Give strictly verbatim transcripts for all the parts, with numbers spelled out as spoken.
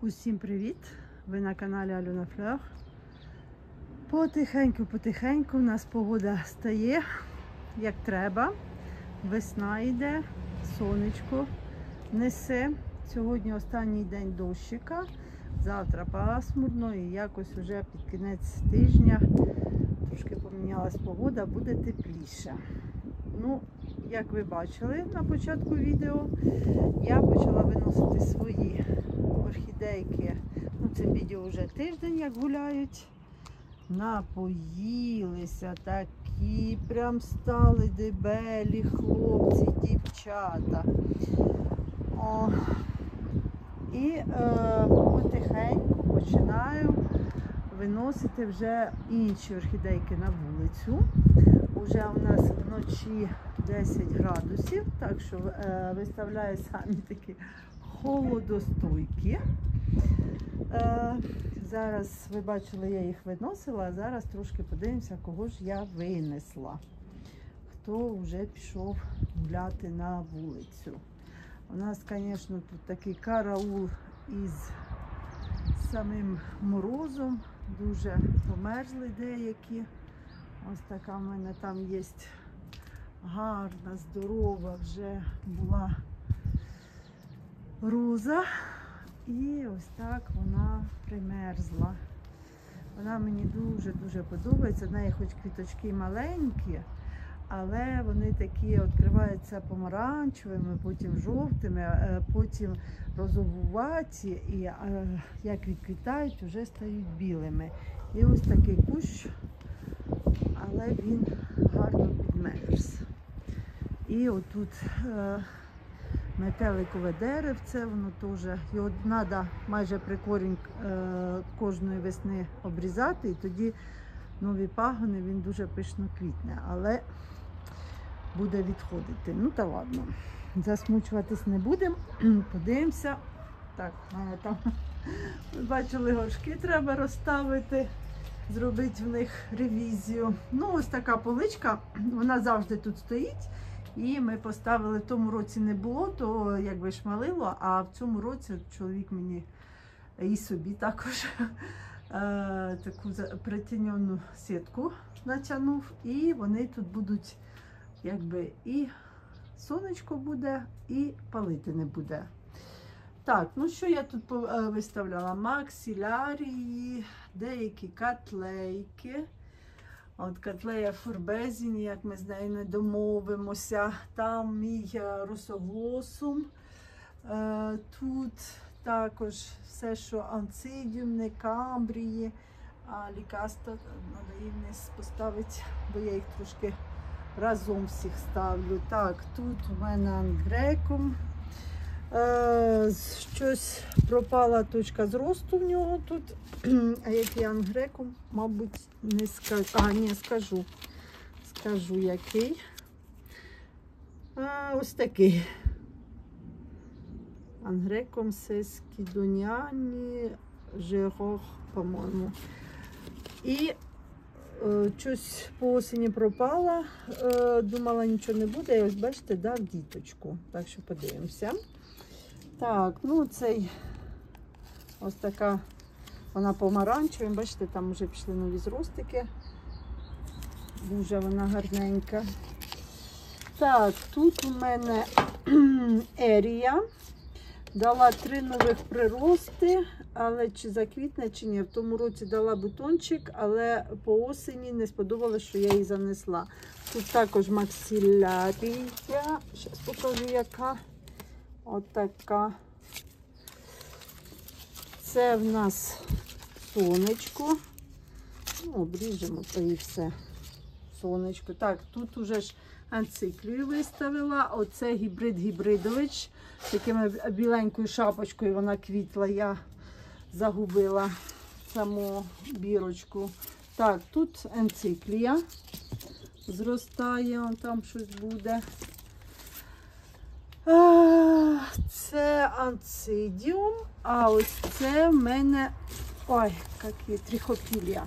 Усім привіт! Ви на каналі Альона Флер. Потихеньку-потихеньку у нас погода стає, як треба. Весна йде, сонечко несе. Сьогодні останній день дощика, завтра пасмурно і якось вже під кінець тижня трошки помінялась погода, буде тепліше. Ну, як ви бачили на початку відео, я почала виносити свої орхідейки. Ну, це відео вже тиждень, як гуляють. Напоїлися, такі прям стали дебелі хлопці, дівчата. О. І е, потихеньку починаю виносити вже інші орхідейки на вулицю. Уже у нас вночі десять градусів, так що е, виставляю самі такі холодостойкі. Е, зараз, ви бачили, я їх виносила, а зараз трошки подивимося, кого ж я винесла. Хто вже пішов гуляти на вулицю. У нас, звісно, тут такий караул із самим морозом. Дуже померзли деякі. Ось така в мене там є гарна, здорова вже була роза. І ось так вона примерзла. Вона мені дуже-дуже подобається. В неї хоч квіточки маленькі, але вони такі відкриваються помаранчевими, потім жовтими, потім розовуваті, і як відквітають, вже стають білими. І ось такий кущ, але він гарно підмерз. І отут е, метеликове деревце, воно теж, його треба майже при корінь е, кожної весни обрізати, і тоді нові пагони, він дуже пишно квітне, але буде відходити. Ну та ладно, засмучуватись не будемо, подивимося. Так, в мене там, ви бачили, горшки треба розставити, зробити в них ревізію. Ну, ось така поличка, вона завжди тут стоїть. І ми поставили, в тому році не було, то якби шмалило, а в цьому році чоловік мені і собі також е, таку притіньону сітку натягнув. І вони тут будуть, якби, і сонечко буде, і палити не буде. Так, ну що я тут виставляла? Максилярії, деякі котлейки. От котлея Фурбезін, як ми з нею не домовимося. Там мій русоглосум. Е, тут також все, що анцидіумне, камбрії, а лікаста, треба її вниз поставити, бо я їх трошки разом всіх ставлю. Так, тут у мене ангрекум. Е, щось пропала точка зросту в нього тут. А який ангрекум, мабуть, не скажу. А, ні, скажу. Скажу, який. А, ось такий. Ангрекум сескідоняні жерох, по-моєму. І е, щось по осені пропала. Е, думала, нічого не буде. І ось, бачите, дав діточку. Так що подивимося. Так, ну цей ось така, вона помаранчева, бачите, там вже пішли нові зростики. Дуже вона гарненька. Так, тут у мене ерія. Дала три нових прирости, але чи заквітне, чи ні. В тому році дала бутончик, але по осені не сподобалось, що я її занесла. Тут також максилярія. Зараз покажу, яка. От така. Це в нас сонечко. Ну, обріжемо, то і все. Сонечко. Так, тут уже ж анциклію виставила. Оце гібрид-гібридович. Такими біленькою шапочкою вона квітла. Я загубила саму бірочку. Так, тут анциклія зростає. Вон там щось буде. Це анцидіум, а ось це в мене, ой, як трихопілія.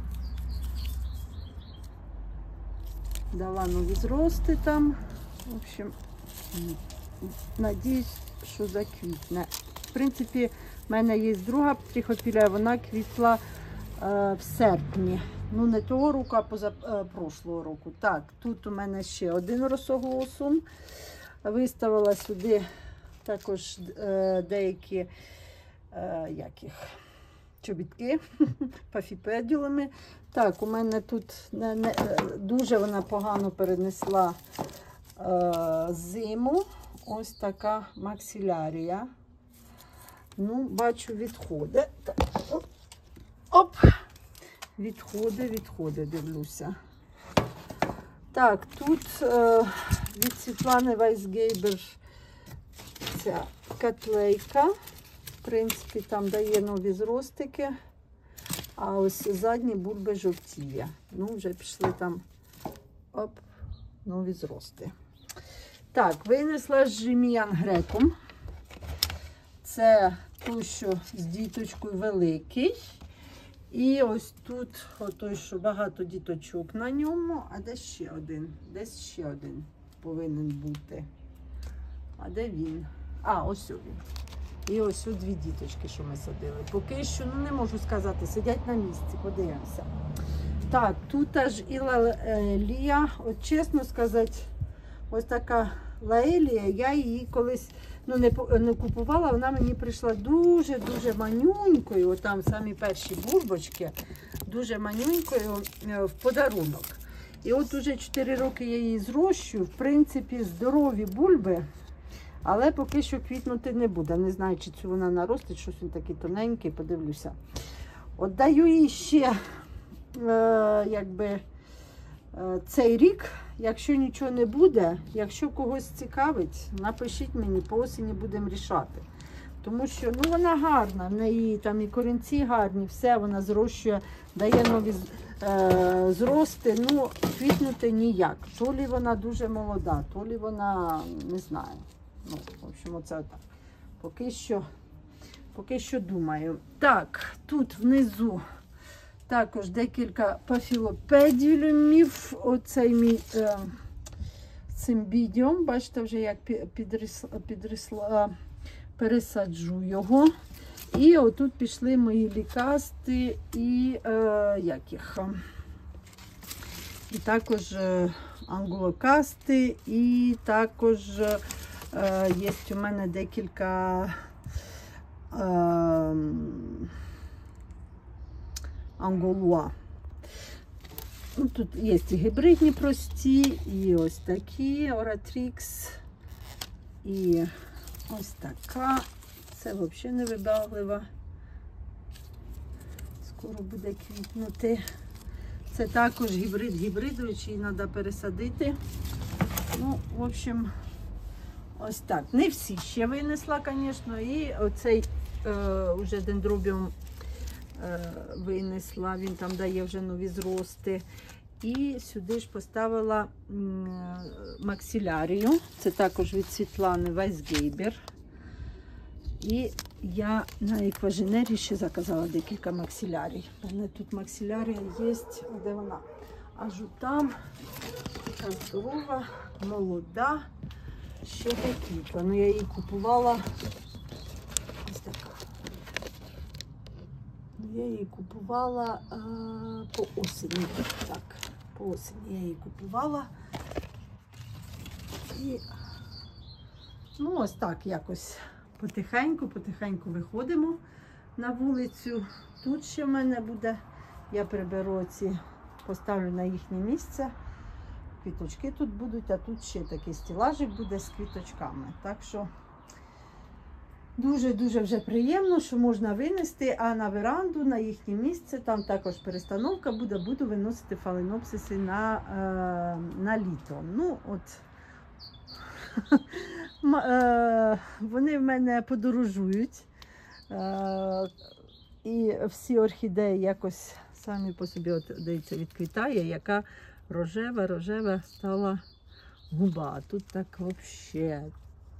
Дала нові зрости там. В общем, надіюсь, що заквітне. В принципі, в мене є друга трихопілія, вона квітла е, в серпні. Ну, не того року, а поза е, прошлого року. Так, тут у мене ще один росоглосум. Виставила сюди також е, деякі е, як їх, чобітки пафіпеділами. Так, у мене тут не, не, дуже вона погано перенесла е, зиму. Ось така максилярія. Ну, бачу, відходи. Оп! Відходи, відходи, дивлюся. Так, тут е, від Світлани Вайсгейбер ця котлейка. В принципі, там дає нові зростики. А ось задні бульби жовтіє. Ну, вже пішли там оп, нові зрости. Так, винесла Жиміян Греком. Це той, що з діточкою великий. І ось тут, отой, що багато діточок на ньому. А де ще один? Десь ще один повинен бути. А де він? А, ось він. І ось о дві діточки, що ми садили. Поки що, ну не можу сказати, сидять на місці, подивимося. Так, тут аж і лаелія. От чесно сказати, ось така лаелія, я її колись ну, не, не купувала, вона мені прийшла дуже-дуже манюнькою, от там самі перші бульбочки, дуже манюнькою в подарунок. І от уже чотири роки я її зрощую, в принципі, здорові бульби. Але поки що квітнути не буде. Не знаю, чи цю вона наростить, щось він такий тоненький, подивлюся. От даю їй ще е, якби, е, цей рік. Якщо нічого не буде, якщо когось цікавить, напишіть мені, по осені будемо рішати. Тому що ну, вона гарна, в неї там і корінці гарні, все, вона зрощує, дає нові е, зрости, ну квітнути ніяк. То лі вона дуже молода, то лі вона, не знаю. Ну, в общем, оце так. Поки що, поки що думаю. Так, тут внизу також декілька пафілопеділюмів. Оцей мій е, цимбідіум. Бачите, вже як підрисла, підрисла, пересаджу його. І отут пішли мої лікасти і е, як їх? І також е, ангулокасти, і також е, є у мене декілька е, анголуа. Ну, тут є і гібридні прості, і ось такі, оратрікс, і ось така. Це взагалі невибаглива. Скоро буде квітнути. Це також гібрид гібридуючий, треба пересадити. Ну, в общем, ось так. Не всі ще винесла, звісно, і оцей е, вже дендробіум е, винесла, він там дає вже нові зрости. І сюди ж поставила м, максилярію. Це також від Світлани Вайсгейбер. І я на екваженері ще заказала декілька максилярій. У мене тут максилярія є, а де вона? Аж там, така здорова, молода, ще декілька. Ну, я її купувала, ось така. Я її купувала а, по осені. Так, по осені я її купувала. І, ну, ось так якось. Потихеньку, потихеньку виходимо на вулицю. Тут ще в мене буде, я приберу ці, поставлю на їхнє місце. Квіточки тут будуть, а тут ще такий стілажик буде з квіточками. Так що дуже-дуже вже приємно, що можна винести, а на веранду, на їхнє місце, там також перестановка буде, буду виносити фаленопсиси на, е, на літо. Ну, от. Вони в мене подорожують, і всі орхідеї якось самі по собі, от, дивіться, відквітає, яка рожева-рожева стала губа. А тут так взагалі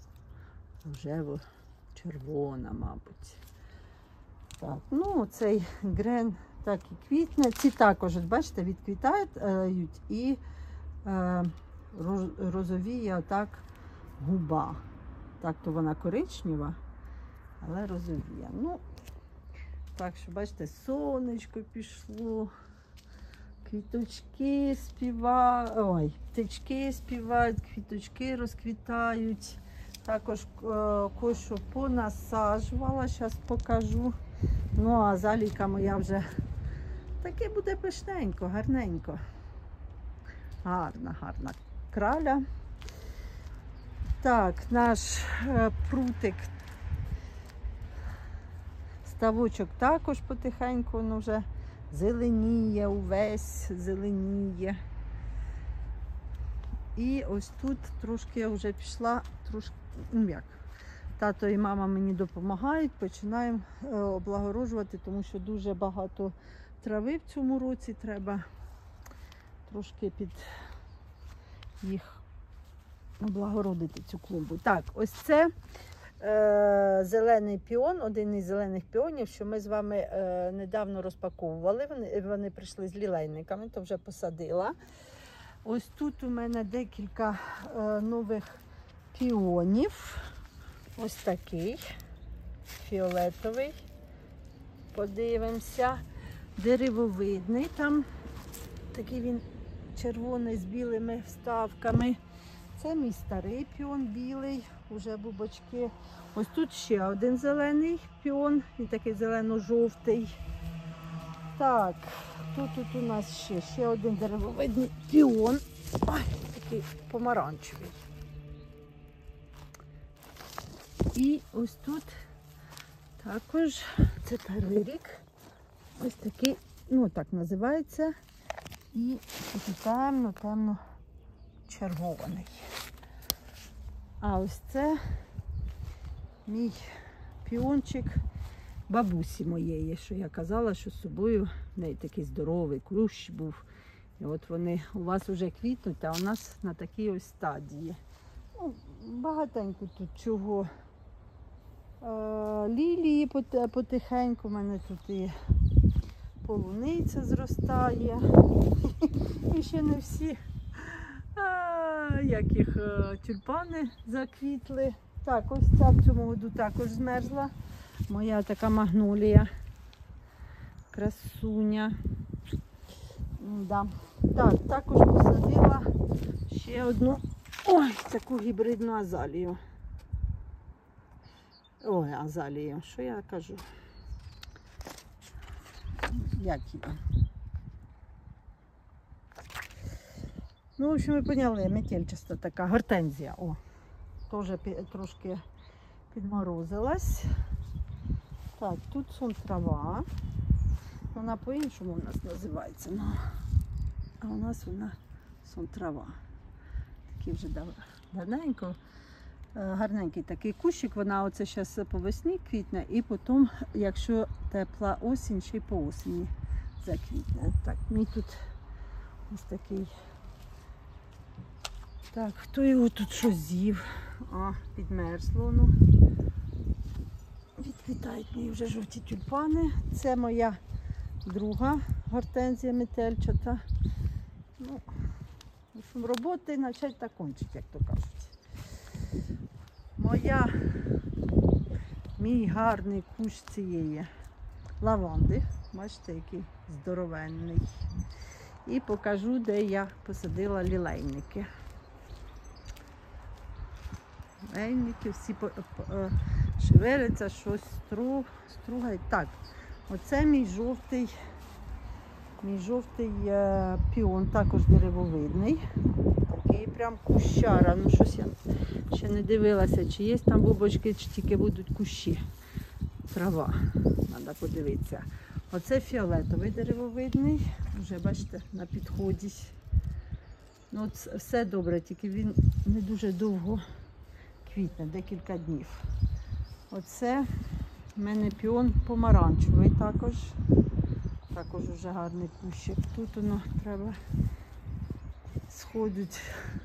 рожево-червона, мабуть. Так, ну цей грен так і квітне. Ці також, от, бачите, відквітають і е, розовіє отак губа. Так, то вона коричнева. але розовіє. Ну, так що, бачите, сонечко пішло, квіточки співають, ой, птички співають, квіточки розквітають. Також е, кое-що понасаджувала, зараз покажу. Ну, а залійка моя вже таке буде пишненько, гарненько. Гарна, гарна краля. Так, наш е, прутик, ставочок також потихеньку, ну вже зеленіє, увесь зеленіє. І ось тут трошки я вже пішла, трошки, ну як, тато і мама мені допомагають, починаємо е, облагороджувати, тому що дуже багато трави в цьому році, треба трошки під їх облагородити, цю клумбу. Так, ось це е, зелений піон, один із зелених піонів, що ми з вами е, недавно розпаковували. Вони, вони прийшли з лілейниками, то вже посадила. Ось тут у мене декілька е, нових піонів. Ось такий фіолетовий. Подивимося. Деревовидний, там такий він червоний з білими вставками. Це мій старий піон білий, уже бубочки. Ось тут ще один зелений піон, він такий зелено-жовтий. Так, тут, тут у нас ще, ще один деревовидний піон. Ой, такий помаранчевий. І ось тут також, це перерік. Ось такий, ну так називається. І такий темно-темно червоний. А ось це мій піончик бабусі моєї, що я казала, що з собою в неї такий здоровий кущ був. І от вони у вас вже квітнуть, а у нас на такій ось стадії. Ну, багатенько тут чого. Е, лілії потихеньку, у мене тут і полуниця зростає. І ще не всі, а, як їх, тюльпани заквітли. Так, ось ця в цьому году також змерзла. Моя така магнолія. Красуня. Да. Так, також посадила ще одну, ой, таку гібридну азалію. Ой, азалію, що я кажу? Як її? Ну, в общем, ви поняли, метельчаста така, гортензія. О, теж трошки підморозилась. Так, тут сон трава. Вона по-іншому у нас називається. Ну, а у нас вона сон трава. Такий вже давненько. Гарненький такий кущик. Вона оце зараз по весні квітне. І потім, якщо тепла осінь, ще й по осені заквітне. Так, мій тут ось такий. Так, хто його тут щось з'їв? А, підмерзло. Ну. Відквітають мої вже жовті тюльпани. Це моя друга гортензія метельчата. Ну, в общем, роботи почать та кончить, як то кажуть. Моя, мій гарний кущ цієї лаванди. Бачите, який здоровенний. І покажу, де я посадила лілейники. Лілейники всі шевеляться, щось стру, стругають. Так, оце мій жовтий, мій жовтий е, піон, також деревовидний. Такий прям кущара. Ну щось я ще не дивилася, чи є там бубочки, чи тільки будуть кущі. Трава. Треба подивитися. Оце фіолетовий деревовидний. Вже, бачите, на підході. Ну, все добре, тільки він не дуже довго квітне, декілька днів. Оце в мене піон помаранчевий також. Також вже гарний кущик. Тут воно треба сходять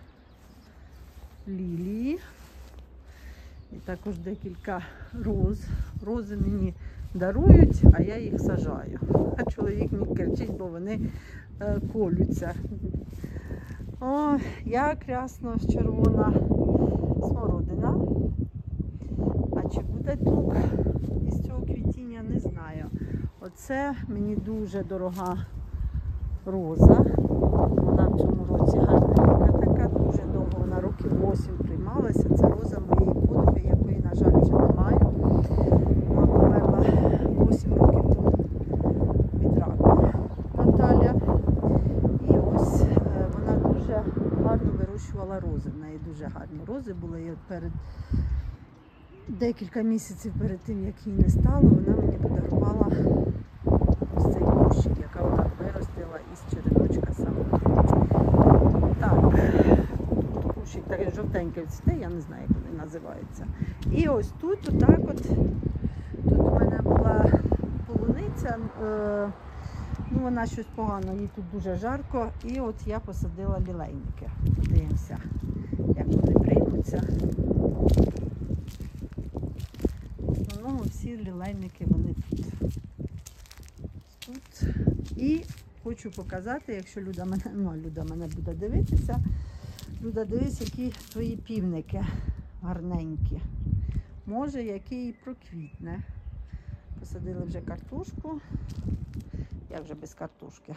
лілії. І також декілька роз. Рози мені дарують, а я їх сажаю. А чоловік мені кричить, бо вони е, колються. О, як рясно червона смородина. А чи буде буде толк із цього квітіння, не знаю. Оце мені дуже дорога роза. Вона в цьому році гарненька така, дуже довго, вона років вісім приймалася. Це роза моєї подруги, якої, на жаль, вже немає. Вона померла вісім років тому від раку, Наталя. І ось е, вона дуже гарно вирощувала рози. В неї дуже гарні рози були. І от перед декілька місяців перед тим, як її не стало, вона мені подарувала ось цей кущик, яка вона виростила із череночка саме. Так, кущик такий жовтенький цвіте, я не знаю, як вони називаються. І ось тут, отак от, тут у мене була полуниця, е, ну вона щось погано, їй тут дуже жарко. І от я посадила лілейники. Дивимося, як вони приймуться. В основному всі лілейники вони тут. Тут. І хочу показати, якщо Люда мене, ну, Люда мене буде дивитися, Люда, дивись, які твої півники гарненькі. Може, який проквітне. Посадили вже картошку. Я вже без картошки.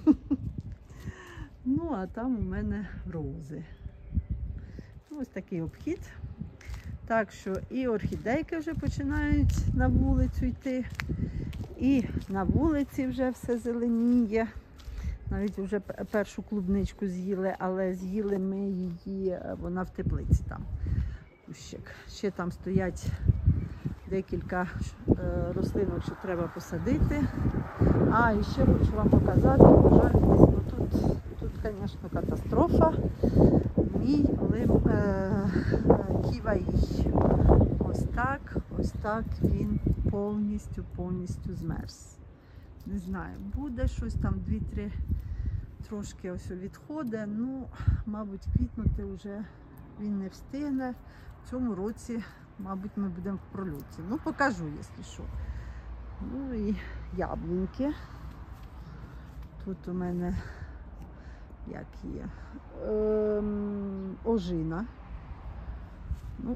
Ну, а там у мене рози. Ось такий обхід. Так що і орхідейки вже починають на вулицю йти. І на вулиці вже все зеленіє. Навіть вже першу клубничку з'їли, але з'їли ми її, вона в теплиці там. Кущик. Ще там стоять декілька рослинок, що треба посадити. А, і ще хочу вам показати, пожалуйтесь, ну тут, тут, звісно, катастрофа. Мій лим, е, ківаїй. Ось так, ось так він повністю, повністю змерз. Не знаю, буде щось там дві-три трошки ось відходить, ну, мабуть, квітнути вже він не встигне. В цьому році, мабуть, ми будемо в прольоті. Ну, покажу, якщо що. Ну і яблуньки. Тут у мене, як є, ем, ожина. Ну,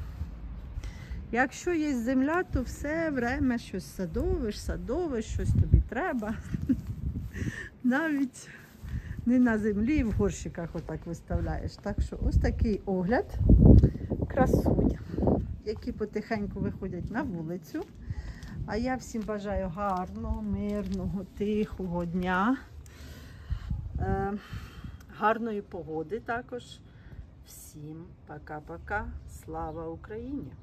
якщо є земля, то все время щось садовиш, садовиш, щось тобі треба. Навіть не на землі, в горщиках отак виставляєш. Так що ось такий огляд красунь, які потихеньку виходять на вулицю. А я всім бажаю гарного, мирного, тихого дня, е, гарної погоди також. Всім пока-пока. Слава Україні!